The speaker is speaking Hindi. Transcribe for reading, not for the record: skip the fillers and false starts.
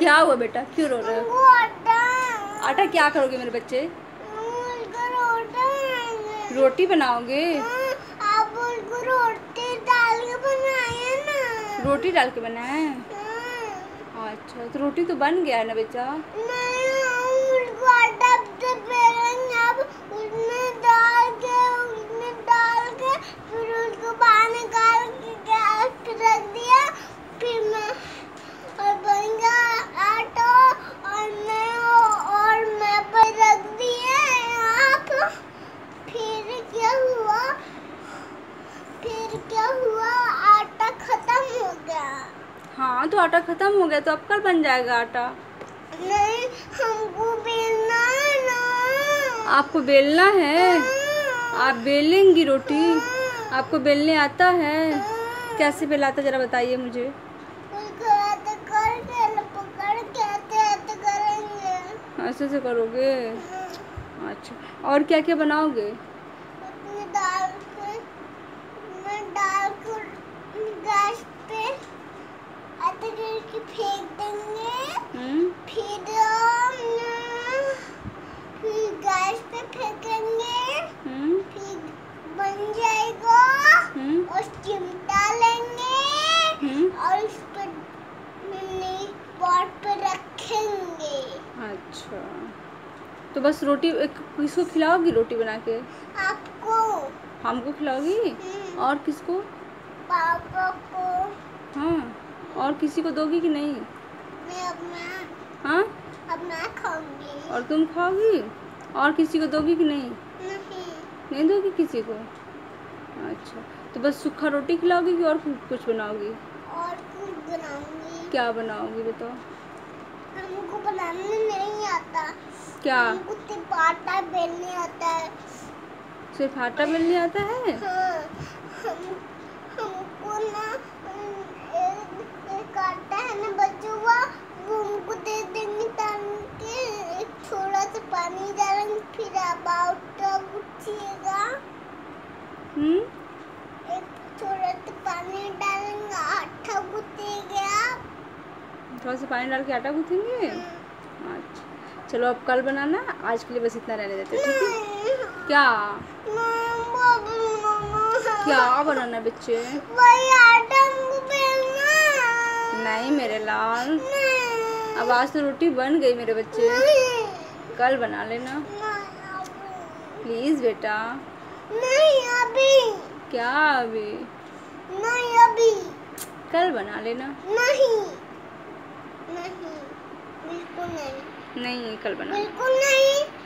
क्या हुआ बेटा, क्यों रो रहे हो? आटा क्या करोगे मेरे बच्चे? रोटी बनाओगे? आप उनको रोटी डाल के बनाए ना। रोटी डाल के बनाया है? अच्छा, तो रोटी तो बन गया है ना बेटा? नहीं, उनको आटा से बेलेंगे, अब उसमें डाल के फिर उसको बाहर निकाल के गैस पे रख दिया, फिर मैं और बन गया आटा और मैं पर रख दिए आप। फिर क्या हुआ, आटा खत्म हो गया। हाँ, तो आटा खत्म हो गया तो अब कल बन जाएगा आटा। नहीं, हमको बेलना है ना। आपको बेलना है? आप बेलेंगी रोटी? आपको बेलने आता है? कैसे बेलाता जरा बताइए मुझे। ऐसे से करोगे? अच्छा, और क्या क्या बनाओगे? डाल कर गैस पे आटे की फेंक देंगे। फिर गैस पे फेंकेंगे। फिर बन जाएगा और चिमटा लेंगे और उस पर पॉट पे रखेंगे। अच्छा, तो बस रोटी किसको खिलाओगी रोटी बना के? आपको। हमको खिलाओगी? और किसको? पापा को। हाँ, और किसी को दोगी कि नहीं? मैं अपना। हाँ, अपना खाऊंगी। और तुम खाओगी? और किसी को दोगी कि नहीं? नहीं दोगी किसी को? अच्छा, तो बस सूखा रोटी खिलाओगी कि और कुछ बनाओगी? और कुछ बनाऊंगी। क्या बनाओगी बताओ? हमको बनाने नहीं आता। क्या? हमको सिर्फ आटा बेलने आता है। सिर्फ आटा बेलने आता है? हाँ, हमको ना एक आटा है ना बचा हुआ, वो हमको दे देंगे ताकि एक थोड़ा सा पानी डालेंगे, फिर आप आटा गूंथिएगा। एक थोड़ा सा पानी डालेंगे, आटा गूंथेंगे आप। थोड़ा सा पानी डाल के आटा गूँथेंगे? अच्छा, चलो अब कल बनाना, आज के लिए बस इतना रहने देते, ठीक है? क्या? क्या बनाना बच्चे? वही आटा हमको बेलना। नहीं मेरे लाल, अब आज तो रोटी बन गई मेरे बच्चे, कल बना लेना प्लीज बेटा। नहीं अभी। क्या अभी? नहीं अभी। कल बना लेना। नहीं नहीं, बिल्कुल नहीं। नहीं, कल बना। बिल्कुल नहीं।